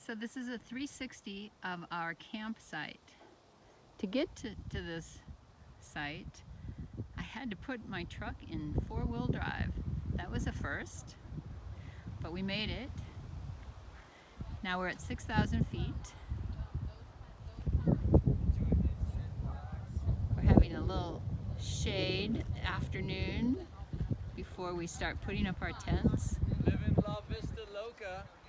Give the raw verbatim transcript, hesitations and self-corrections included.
So this is a three sixty of our campsite. To get to, to this site, I had to put my truck in four-wheel drive. That was a first, but we made it. Now we're at six thousand feet. We're having a little shade afternoon before we start putting up our tents. Live in La Vista Loca.